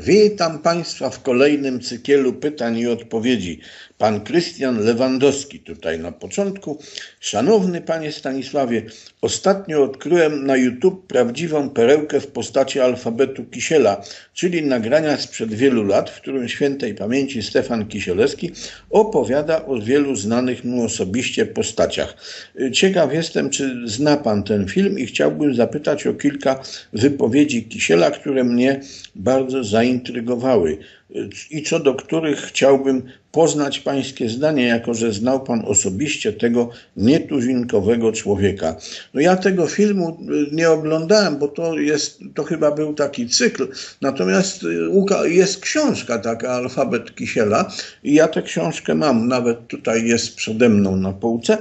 Witam Państwa w kolejnym cykielu pytań i odpowiedzi. Pan Krystian Lewandowski tutaj na początku. Szanowny Panie Stanisławie, ostatnio odkryłem na YouTube prawdziwą perełkę w postaci alfabetu Kisiela, czyli nagrania sprzed wielu lat, w którym świętej pamięci Stefan Kisielewski opowiada o wielu znanych mu osobiście postaciach. Ciekaw jestem, czy zna Pan ten film i chciałbym zapytać o kilka wypowiedzi Kisiela, które mnie bardzo zaintrygowały i co do których chciałbym poznać Pańskie zdanie, jako że znał Pan osobiście tego nietuzinkowego człowieka. No ja tego filmu nie oglądałem, bo to chyba był taki cykl, natomiast jest książka taka, Alfabet Kisiela, i ja tę książkę mam, nawet tutaj jest przede mną na półce.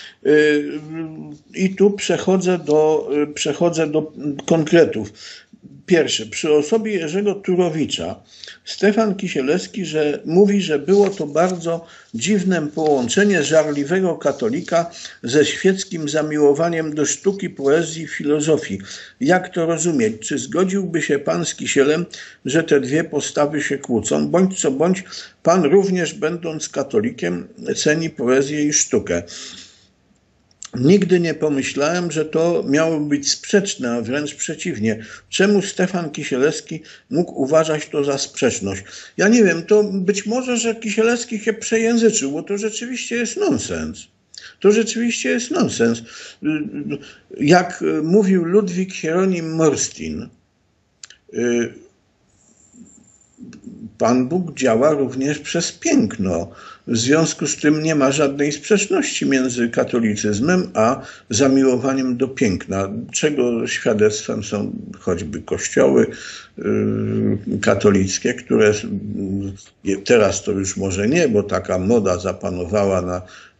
I tu przechodzę do konkretów. Pierwszy, przy osobie Jerzego Turowicza Stefan Kisielewski mówi, że było to bardzo dziwne połączenie żarliwego katolika ze świeckim zamiłowaniem do sztuki, poezji i filozofii. Jak to rozumieć? Czy zgodziłby się Pan z Kisielem, że te dwie postawy się kłócą? Bądź co bądź, Pan również, będąc katolikiem, ceni poezję i sztukę. Nigdy nie pomyślałem, że to miało być sprzeczne, a wręcz przeciwnie. Czemu Stefan Kisielewski mógł uważać to za sprzeczność? Ja nie wiem, to być może, że Kisielewski się przejęzyczył, bo to rzeczywiście jest nonsens. To rzeczywiście jest nonsens. Jak mówił Ludwik Hieronim Morstin, Pan Bóg działa również przez piękno. W związku z tym nie ma żadnej sprzeczności między katolicyzmem a zamiłowaniem do piękna, czego świadectwem są choćby kościoły katolickie, które teraz to już może nie, bo taka moda zapanowała na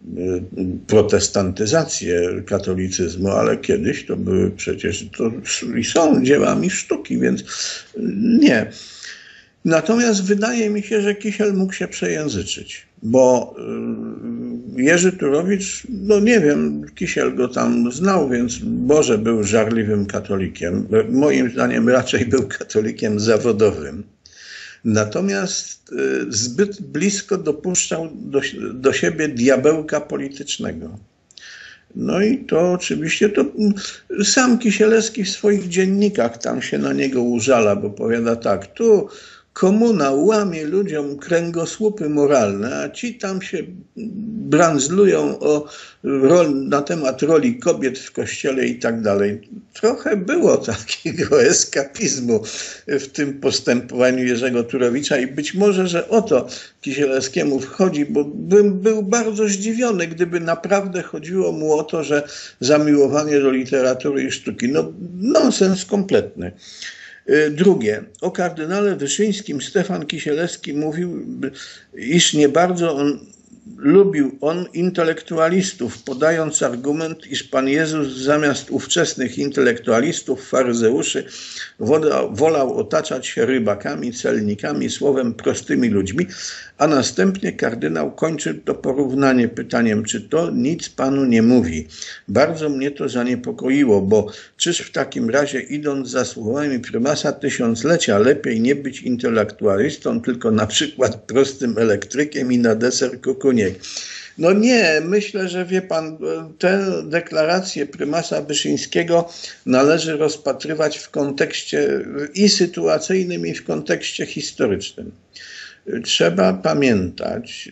protestantyzację katolicyzmu, ale kiedyś to były przecież i są dziełami sztuki, więc nie. Natomiast wydaje mi się, że Kisiel mógł się przejęzyczyć, bo Jerzy Turowicz, no nie wiem, Kisiel go tam znał, więc może był żarliwym katolikiem. Moim zdaniem raczej był katolikiem zawodowym. Natomiast zbyt blisko dopuszczał do siebie diabełka politycznego. No i to oczywiście, to sam Kisielewski w swoich dziennikach tam się na niego użala, bo powiada tak, tu komuna łamie ludziom kręgosłupy moralne, a ci tam się brandzlują na temat roli kobiet w kościele i tak dalej. Trochę było takiego eskapizmu w tym postępowaniu Jerzego Turowicza i być może, że o to Kisielewskiemu wchodzi, bo bym był bardzo zdziwiony, gdyby naprawdę chodziło mu o to, że zamiłowanie do literatury i sztuki. No nonsens kompletny. Drugie, o kardynale Wyszyńskim Stefan Kisielewski mówił, iż nie bardzo lubił on intelektualistów, podając argument, iż Pan Jezus zamiast ówczesnych intelektualistów, faryzeuszy, wolał otaczać się rybakami, celnikami, słowem prostymi ludźmi, a następnie kardynał kończy to porównanie pytaniem, czy to nic Panu nie mówi. Bardzo mnie to zaniepokoiło, bo czyż w takim razie, idąc za słowami prymasa tysiąclecia, lepiej nie być intelektualistą, tylko na przykład prostym elektrykiem i na deser kukuniek. No nie, myślę, że wie Pan, tę deklarację prymasa Wyszyńskiego należy rozpatrywać w kontekście i sytuacyjnym, i w kontekście historycznym. Trzeba pamiętać,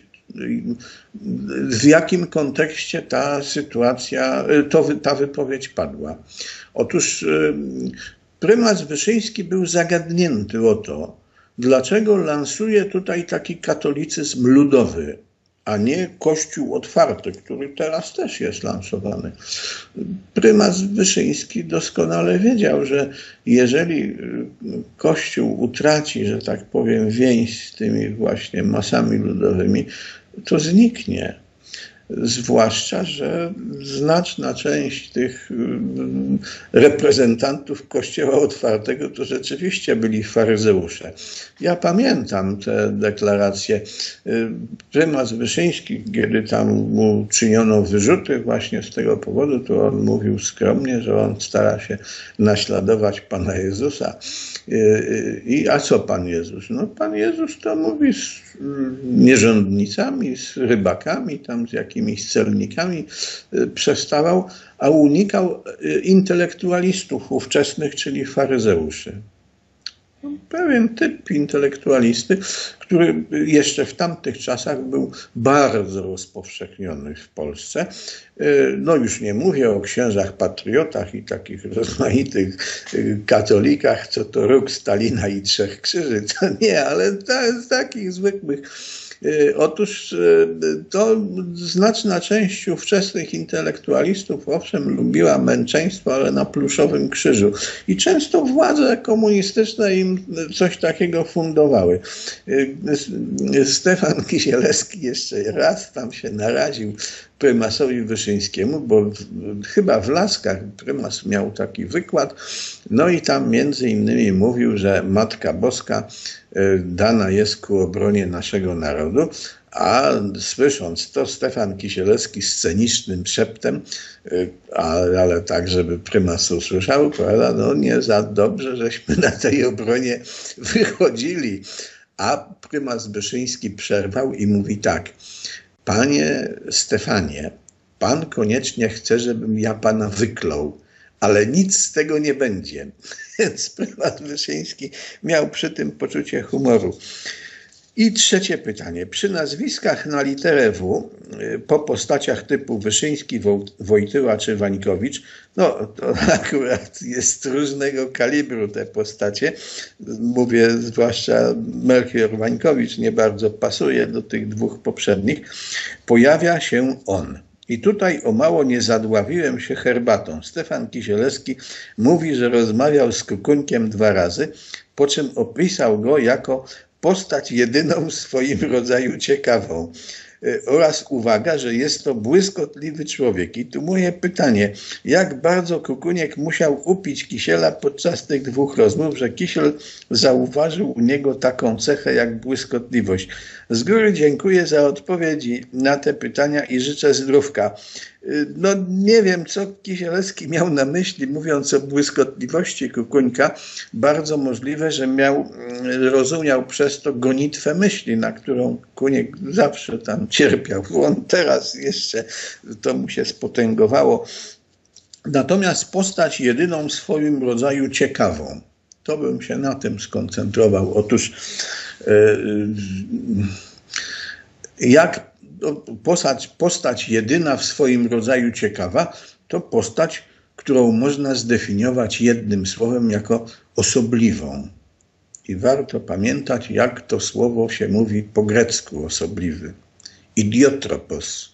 w jakim kontekście ta wypowiedź padła. Otóż prymas Wyszyński był zagadnięty o to, dlaczego lansuje tutaj taki katolicyzm ludowy, a nie Kościół otwarty, który teraz też jest lansowany. Prymas Wyszyński doskonale wiedział, że jeżeli Kościół utraci, że tak powiem, więź z tymi właśnie masami ludowymi, to zniknie. Zwłaszcza, że znaczna część tych reprezentantów Kościoła Otwartego to rzeczywiście byli faryzeusze. Ja pamiętam te deklaracje. Prymas Wyszyński, kiedy tam mu czyniono wyrzuty właśnie z tego powodu, to on mówił skromnie, że on stara się naśladować Pana Jezusa. A co Pan Jezus? No Pan Jezus to mówi z nierządnicami, z rybakami, tam z jakimiś celnikami przestawał, a unikał intelektualistów ówczesnych, czyli faryzeuszy. Pewien typ intelektualisty, który jeszcze w tamtych czasach był bardzo rozpowszechniony w Polsce. No już nie mówię o księżach patriotach i takich rozmaitych katolikach, co to róg Stalina i Trzech Krzyży. To nie, ale z takich zwykłych. Otóż to znaczna część ówczesnych intelektualistów owszem lubiła męczeństwo, ale na pluszowym krzyżu. I często władze komunistyczne im coś takiego fundowały. Stefan Kisielewski jeszcze raz tam się naraził prymasowi Wyszyńskiemu, bo chyba w Laskach prymas miał taki wykład, no i tam między innymi mówił, że Matka Boska dana jest ku obronie naszego narodu, a słysząc to Stefan Kisielewski scenicznym szeptem, ale tak, żeby prymas usłyszał, powiada, no nie za dobrze, żeśmy na tej obronie wychodzili. A prymas Wyszyński przerwał i mówi tak: Panie Stefanie, pan koniecznie chce, żebym ja pana wyklął, ale nic z tego nie będzie. Więc prymas Wyszyński miał przy tym poczucie humoru. I trzecie pytanie. Przy nazwiskach na literę W, po postaciach typu Wyszyński, Wojtyła czy Wańkowicz, no to akurat jest różnego kalibru te postacie. Mówię, zwłaszcza Melchior Wańkowicz nie bardzo pasuje do tych dwóch poprzednich. Pojawia się on. I tutaj o mało nie zadławiłem się herbatą. Stefan Kisielewski mówi, że rozmawiał z Kukuńkiem 2 razy, po czym opisał go jako postać jedyną w swoim rodzaju ciekawą. Oraz uwaga, że jest to błyskotliwy człowiek. I tu moje pytanie, jak bardzo Kukuniek musiał upić Kisiela podczas tych 2 rozmów, że Kisiel zauważył u niego taką cechę jak błyskotliwość. Z góry dziękuję za odpowiedzi na te pytania i życzę zdrówka. No nie wiem, co Kisielewski miał na myśli, mówiąc o błyskotliwości Kukuńka. Bardzo możliwe, że rozumiał przez to gonitwę myśli, na którą Kuniek zawsze tam cierpiał. On teraz jeszcze to mu się spotęgowało. Natomiast postać jedyną w swoim rodzaju ciekawą. To bym się na tym skoncentrował. Otóż jak postać jedyna w swoim rodzaju ciekawa, to postać, którą można zdefiniować jednym słowem jako osobliwą. I warto pamiętać, jak to słowo się mówi po grecku osobliwy. Idiotropos.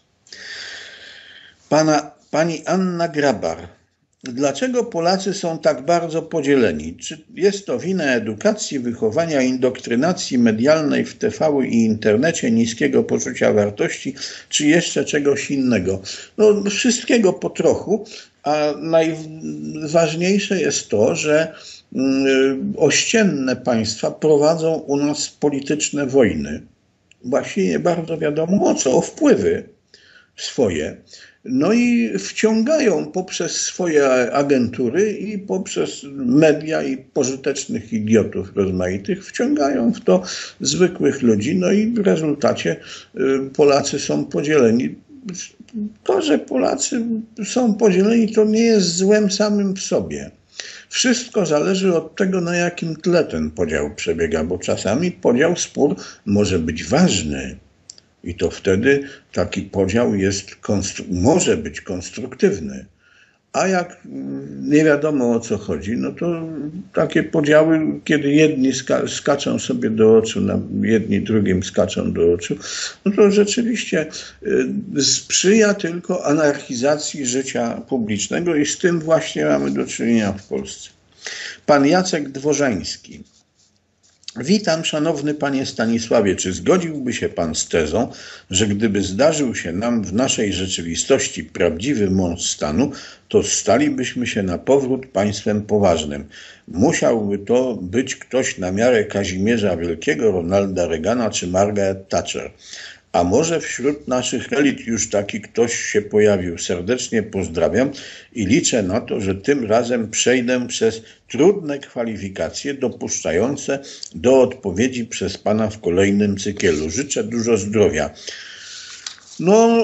Pani Anna Grabar. Dlaczego Polacy są tak bardzo podzieleni? Czy jest to wina edukacji, wychowania, indoktrynacji medialnej w TV i internecie, niskiego poczucia wartości, czy jeszcze czegoś innego? No, wszystkiego po trochu, a najważniejsze jest to, że ościenne państwa prowadzą u nas polityczne wojny. Właśnie nie bardzo wiadomo o co, o wpływy swoje. No i wciągają poprzez swoje agentury i poprzez media i pożytecznych idiotów rozmaitych, wciągają w to zwykłych ludzi, no i w rezultacie Polacy są podzieleni. To, że Polacy są podzieleni, to nie jest złem samym w sobie. Wszystko zależy od tego, na jakim tle ten podział przebiega, bo czasami podział, spór może być ważny. I to wtedy taki podział może być konstruktywny. A jak nie wiadomo o co chodzi, no to takie podziały, kiedy jedni skaczą sobie do oczu, jedni drugim skaczą do oczu, no to rzeczywiście sprzyja tylko anarchizacji życia publicznego i z tym właśnie mamy do czynienia w Polsce. Pan Jacek Dworzański. Witam, szanowny panie Stanisławie. Czy zgodziłby się pan z tezą, że gdyby zdarzył się nam w naszej rzeczywistości prawdziwy mąż stanu, to stalibyśmy się na powrót państwem poważnym? Musiałby to być ktoś na miarę Kazimierza Wielkiego, Ronalda Reagana czy Margaret Thatcher. A może wśród naszych elit już taki ktoś się pojawił? Serdecznie pozdrawiam i liczę na to, że tym razem przejdę przez trudne kwalifikacje dopuszczające do odpowiedzi przez pana w kolejnym cyklu. Życzę dużo zdrowia. No,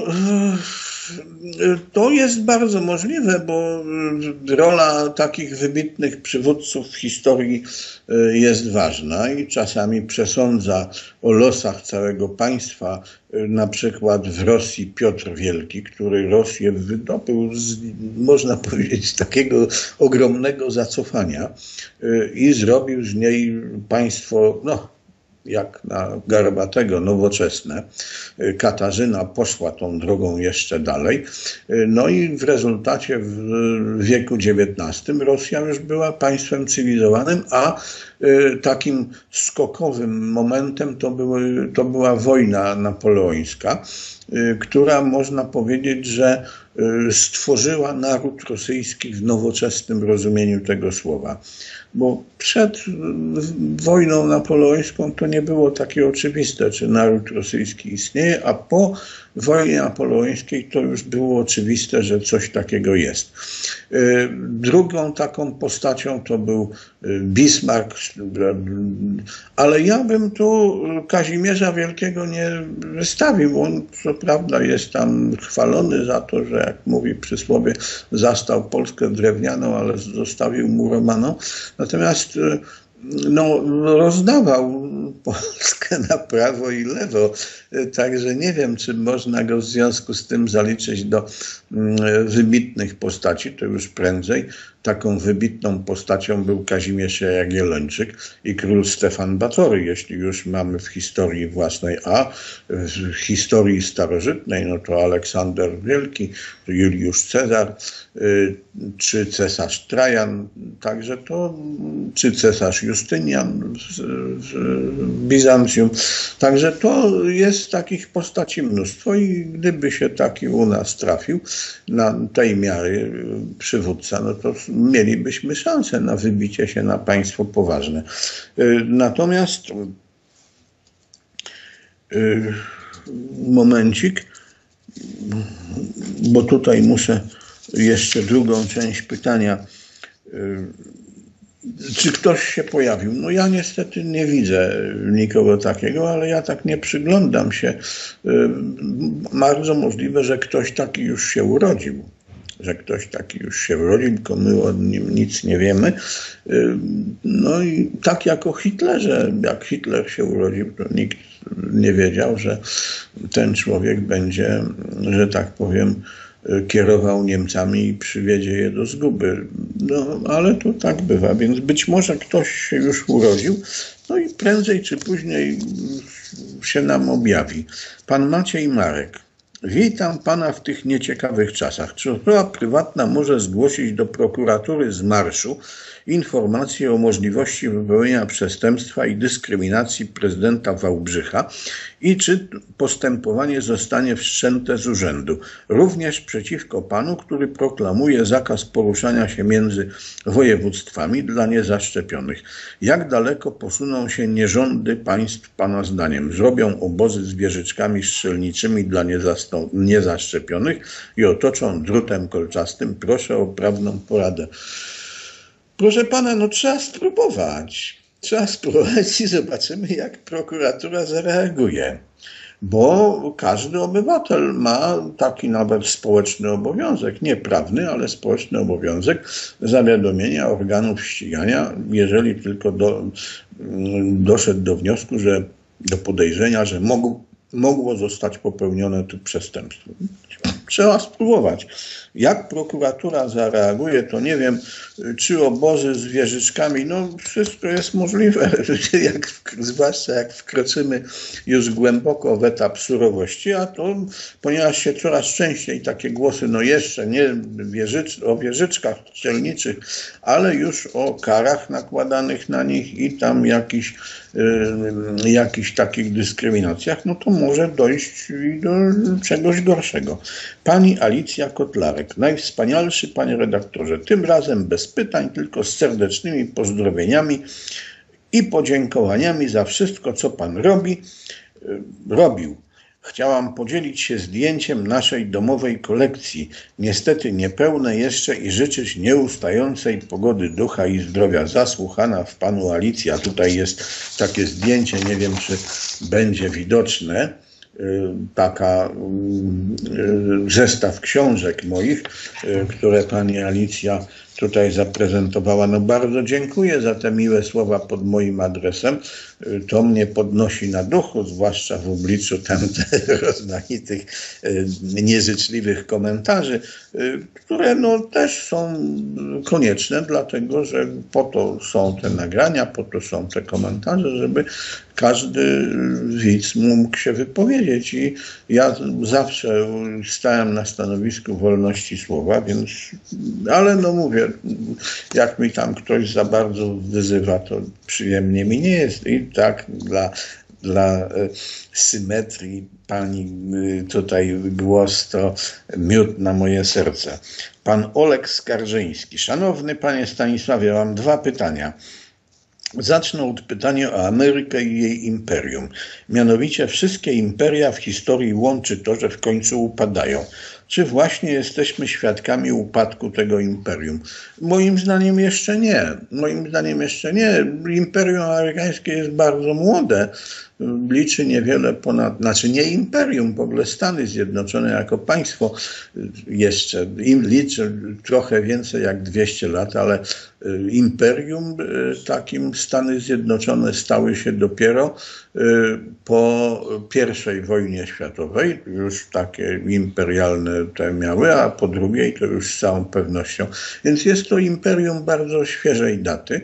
to jest bardzo możliwe, bo rola takich wybitnych przywódców w historii jest ważna i czasami przesądza o losach całego państwa. Na przykład w Rosji Piotr Wielki, który Rosję wydobył można powiedzieć, z takiego ogromnego zacofania i zrobił z niej państwo, jak na Garbatego, nowoczesne. Katarzyna poszła tą drogą jeszcze dalej. No i w rezultacie w wieku XIX Rosja już była państwem cywilizowanym, a takim skokowym momentem to była wojna napoleońska, która można powiedzieć, że stworzyła naród rosyjski w nowoczesnym rozumieniu tego słowa. Bo przed wojną napoleońską to nie było takie oczywiste, czy naród rosyjski istnieje, a po wojnie napoleońskiej to już było oczywiste, że coś takiego jest. Drugą taką postacią to był Bismarck, ale ja bym tu Kazimierza Wielkiego nie wystawił. On co prawda jest tam chwalony za to, że jak mówi przysłowie, zastał Polskę drewnianą, ale zostawił murowaną. Natomiast rozdawał Polskę na prawo i lewo, także nie wiem, czy można go w związku z tym zaliczyć do wybitnych postaci, to już prędzej. Taką wybitną postacią był Kazimierz Jagiellończyk i król Stefan Batory, jeśli już mamy w historii własnej, a w historii starożytnej, no to Aleksander Wielki, Juliusz Cezar, czy cesarz Trajan, także to, czy cesarz Justynian w Bizancjum. Także to jest takich postaci mnóstwo i gdyby się taki u nas trafił na tej miary przywódca, no to mielibyśmy szansę na wybicie się na państwo poważne. Natomiast momencik, bo tutaj muszę jeszcze drugą część pytania. Czy ktoś się pojawił? No ja niestety nie widzę nikogo takiego, ale ja tak nie przyglądam się. Bardzo możliwe, że ktoś taki już się urodził. Tylko my o nim nic nie wiemy. No i tak jak o Hitlerze, jak Hitler się urodził, to nikt nie wiedział, że ten człowiek będzie, że tak powiem, kierował Niemcami i przywiedzie je do zguby. No, ale to tak bywa, więc być może ktoś się już urodził, no i prędzej czy później się nam objawi. Pan Maciej Marek. Witam pana w tych nieciekawych czasach. Czy osoba prywatna może zgłosić do prokuratury z marszu informację o możliwości popełnienia przestępstwa i dyskryminacji prezydenta Wałbrzycha i czy postępowanie zostanie wszczęte z urzędu? Również przeciwko panu, który proklamuje zakaz poruszania się między województwami dla niezaszczepionych. Jak daleko posuną się nierządy państw pana zdaniem? Zrobią obozy z wieżyczkami strzelniczymi dla niezaszczepionych i otoczą drutem kolczastym? Proszę o prawną poradę. Proszę pana, no trzeba spróbować. I zobaczymy, jak prokuratura zareaguje. Bo każdy obywatel ma taki nawet społeczny obowiązek, nie prawny, ale społeczny obowiązek zawiadomienia organów ścigania, jeżeli tylko doszedł do wniosku, do podejrzenia, że mogło zostać popełnione tu przestępstwo. trzeba spróbować. Jak prokuratura zareaguje, to nie wiem, czy obozy z wieżyczkami, no wszystko jest możliwe, zwłaszcza jak wkroczymy już głęboko w etap surowości, a to, ponieważ się coraz częściej takie głosy, no jeszcze nie o wieżyczkach strzelniczych, ale już o karach nakładanych na nich i tam jakichś takich dyskryminacjach, no to może dojść i do czegoś gorszego. Pani Alicja Kotlarek. Najwspanialszy panie redaktorze, tym razem bez pytań, tylko z serdecznymi pozdrowieniami i podziękowaniami za wszystko, co pan robił. Chciałam podzielić się zdjęciem naszej domowej kolekcji, niestety niepełne jeszcze, i życzyć nieustającej pogody ducha i zdrowia. Zasłuchana w panu Alicja. Tutaj jest takie zdjęcie, nie wiem, czy będzie widoczne, taka zestaw książek moich, które pani Alicja tutaj zaprezentowała. No bardzo dziękuję za te miłe słowa pod moim adresem. To mnie podnosi na duchu, zwłaszcza w obliczu rozmaitych nieżyczliwych komentarzy, które no też są konieczne, dlatego że po to są te nagrania, po to są te komentarze, żeby każdy widz mógł się wypowiedzieć. I ja zawsze stałem na stanowisku wolności słowa, więc, ale no mówię, jak mi tam ktoś za bardzo wyzywa, to przyjemnie mi nie jest. I tak dla symetrii pani tutaj głos to miód na moje serce. Pan Olek Skarżyński. Szanowny panie Stanisławie, mam dwa pytania. Zacznę od pytania o Amerykę i jej imperium. Mianowicie wszystkie imperia w historii łączy to, że w końcu upadają. Czy właśnie jesteśmy świadkami upadku tego imperium? Moim zdaniem jeszcze nie. Moim zdaniem jeszcze nie. Imperium amerykańskie jest bardzo młode. Liczy niewiele ponad, znaczy nie imperium, w ogóle Stany Zjednoczone jako państwo jeszcze liczy trochę więcej jak 200 lat, ale imperium takim Stany Zjednoczone stały się dopiero po I wojnie światowej. Już takie imperialne te miały, a po II to już z całą pewnością. Więc jest to imperium bardzo świeżej daty.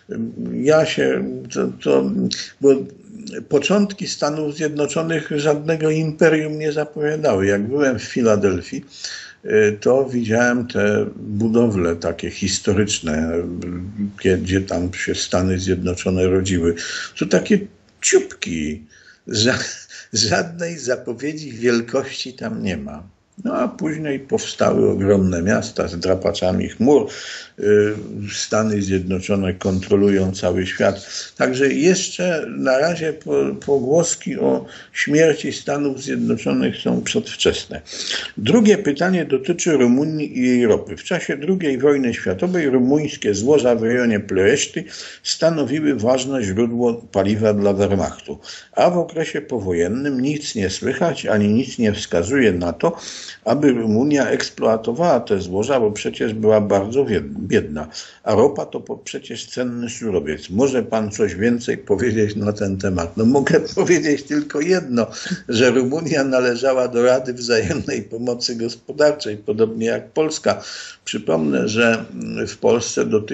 Bo początki Stanów Zjednoczonych żadnego imperium nie zapowiadały. Jak byłem w Filadelfii, to widziałem te budowle takie historyczne, gdzie tam się Stany Zjednoczone rodziły. To takie ciupki, żadnej zapowiedzi wielkości tam nie ma. No a później powstały ogromne miasta z drapaczami chmur. Stany Zjednoczone kontrolują cały świat. Także jeszcze na razie pogłoski o śmierci Stanów Zjednoczonych są przedwczesne. Drugie pytanie dotyczy Rumunii i jej ropy. W czasie II wojny światowej rumuńskie złoża w rejonie Ploiești stanowiły ważne źródło paliwa dla Wehrmachtu. A w okresie powojennym nic nie słychać, ani nic nie wskazuje na to, aby Rumunia eksploatowała te złoża, bo przecież była bardzo biedna. A ropa to przecież cenny surowiec. Może pan coś więcej powiedzieć na ten temat? No mogę powiedzieć tylko jedno, że Rumunia należała do Rady Wzajemnej Pomocy Gospodarczej, podobnie jak Polska. Przypomnę, że w Polsce do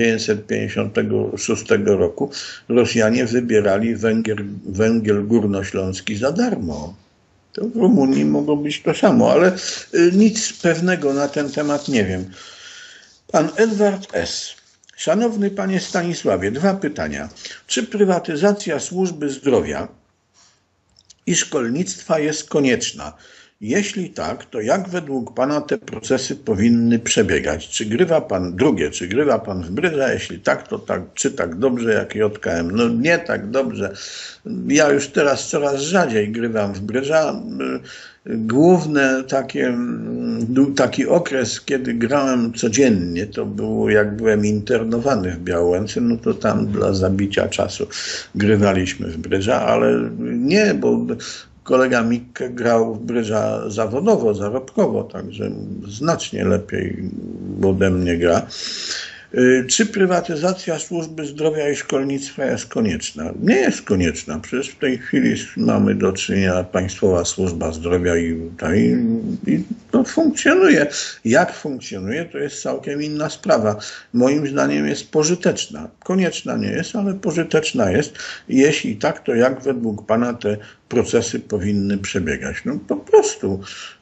1956 roku Rosjanie wybierali węgiel górnośląski za darmo. To w Rumunii mogło być to samo, ale nic pewnego na ten temat nie wiem. Pan Edward S. Szanowny panie Stanisławie, dwa pytania. Czy prywatyzacja służby zdrowia i szkolnictwa jest konieczna? Jeśli tak, to jak według pana te procesy powinny przebiegać? Czy grywa pan w brydża? Jeśli tak, to tak, czy tak dobrze jak JKM? No nie tak dobrze. Ja już teraz coraz rzadziej grywam w brydża. Główny taki okres, kiedy grałem codziennie, to było jak byłem internowany w Białęce, no to tam dla zabicia czasu grywaliśmy w brydża, ale nie, bo kolega Mikke grał w brydża zawodowo, zarobkowo, także znacznie lepiej ode mnie gra. Czy prywatyzacja służby zdrowia i szkolnictwa jest konieczna? Nie jest konieczna. Przecież w tej chwili mamy do czynienia Państwowa Służba Zdrowia i to funkcjonuje. Jak funkcjonuje, to jest całkiem inna sprawa. Moim zdaniem jest pożyteczna. Konieczna nie jest, ale pożyteczna jest. Jeśli tak, to jak według pana te procesy powinny przebiegać? No po prostu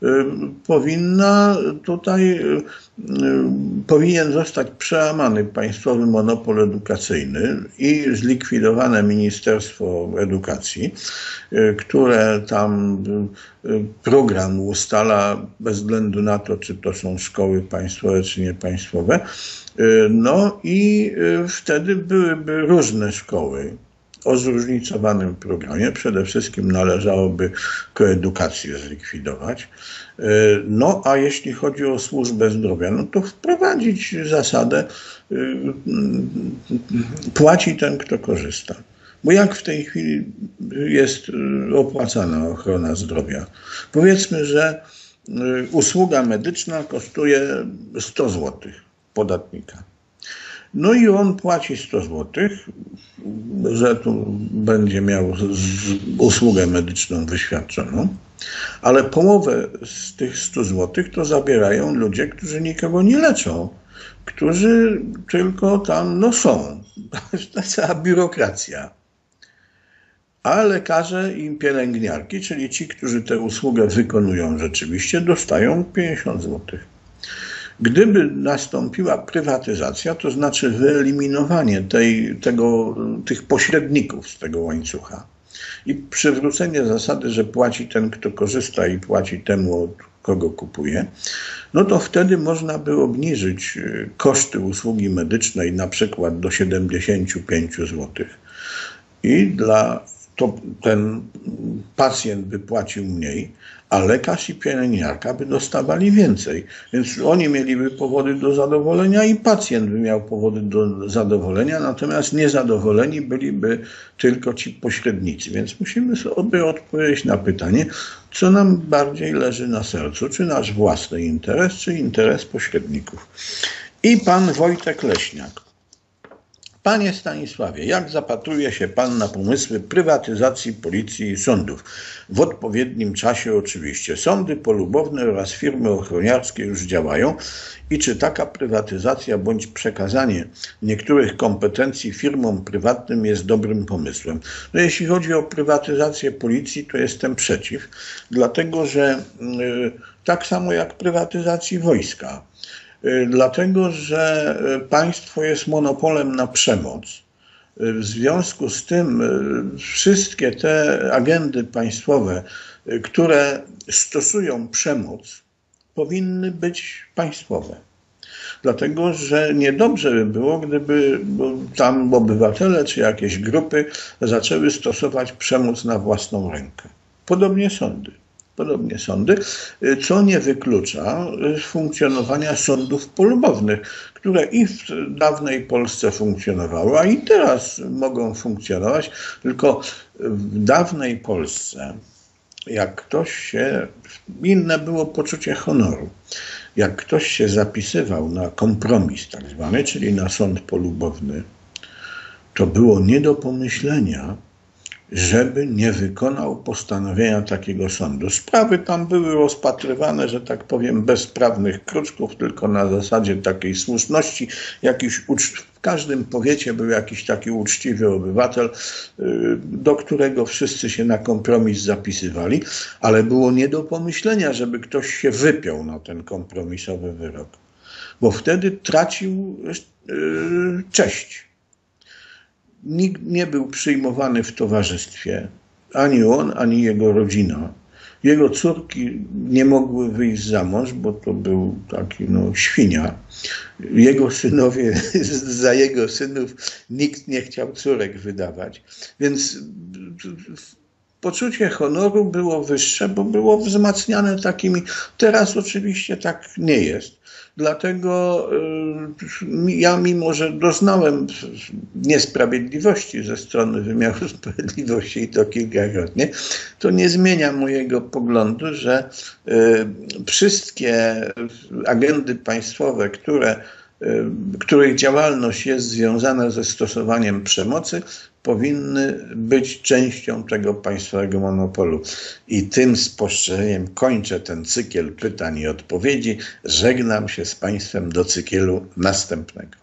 powinien zostać przełamany państwowy monopol edukacyjny i zlikwidowane Ministerstwo Edukacji, które tam program ustala bez względu na to, czy to są szkoły państwowe, czy niepaństwowe. No i wtedy byłyby różne szkoły o zróżnicowanym programie. Przede wszystkim należałoby koedukację zlikwidować. No a jeśli chodzi o służbę zdrowia, no to wprowadzić zasadę płaci ten, kto korzysta. Bo jak w tej chwili jest opłacana ochrona zdrowia? Powiedzmy, że usługa medyczna kosztuje 100 zł podatnika. No i on płaci 100 zł, że tu będzie miał usługę medyczną wyświadczoną, ale połowę z tych 100 zł to zabierają ludzie, którzy nikogo nie leczą, którzy tylko tam są. To jest cała biurokracja. A lekarze i pielęgniarki, czyli ci, którzy tę usługę wykonują rzeczywiście, dostają 50 zł. Gdyby nastąpiła prywatyzacja, to znaczy wyeliminowanie tych pośredników z tego łańcucha i przywrócenie zasady, że płaci ten, kto korzysta i płaci temu, od kogo kupuje, no to wtedy można by obniżyć koszty usługi medycznej na przykład do 75 zł. I ten pacjent by płacił mniej, a lekarz i pielęgniarka by dostawali więcej. Więc oni mieliby powody do zadowolenia i pacjent by miał powody do zadowolenia, natomiast niezadowoleni byliby tylko ci pośrednicy. Więc musimy sobie odpowiedzieć na pytanie, co nam bardziej leży na sercu, czy nasz własny interes, czy interes pośredników. I pan Wojtek Leśniak. Panie Stanisławie, jak zapatruje się pan na pomysły prywatyzacji policji i sądów? W odpowiednim czasie oczywiście. Sądy polubowne oraz firmy ochroniarskie już działają i czy taka prywatyzacja bądź przekazanie niektórych kompetencji firmom prywatnym jest dobrym pomysłem? No, jeśli chodzi o prywatyzację policji, to jestem przeciw, dlatego że tak samo jak prywatyzacji wojska, dlatego że państwo jest monopolem na przemoc. W związku z tym wszystkie te agendy państwowe, które stosują przemoc, powinny być państwowe. Dlatego że niedobrze by było, gdyby tam obywatele czy jakieś grupy zaczęły stosować przemoc na własną rękę. Podobnie sądy, co nie wyklucza funkcjonowania sądów polubownych, które i w dawnej Polsce funkcjonowały, a i teraz mogą funkcjonować, tylko w dawnej Polsce, inne było poczucie honoru. Jak ktoś się zapisywał na kompromis tak zwany, czyli na sąd polubowny, to było nie do pomyślenia, żeby nie wykonał postanowienia takiego sądu. Sprawy tam były rozpatrywane, że tak powiem, bez prawnych kruczków, tylko na zasadzie takiej słuszności. W każdym powiecie był jakiś taki uczciwy obywatel, do którego wszyscy się na kompromis zapisywali, ale było nie do pomyślenia, żeby ktoś się wypiął na ten kompromisowy wyrok, bo wtedy tracił cześć. Nikt nie był przyjmowany w towarzystwie, ani on, ani jego rodzina. Jego córki nie mogły wyjść za mąż, bo to był taki świnia. Jego synowie, za jego synów nikt nie chciał córek wydawać. Więc poczucie honoru było wyższe, bo było wzmacniane takimi. Teraz oczywiście tak nie jest. Dlatego ja, mimo że doznałem niesprawiedliwości ze strony wymiaru sprawiedliwości i to kilkakrotnie, to nie zmienia mojego poglądu, że wszystkie agendy państwowe, które których działalność jest związana ze stosowaniem przemocy, powinny być częścią tego państwowego monopolu. I tym spostrzeżeniem kończę ten cykl pytań i odpowiedzi. Żegnam się z Państwem do cyklu następnego.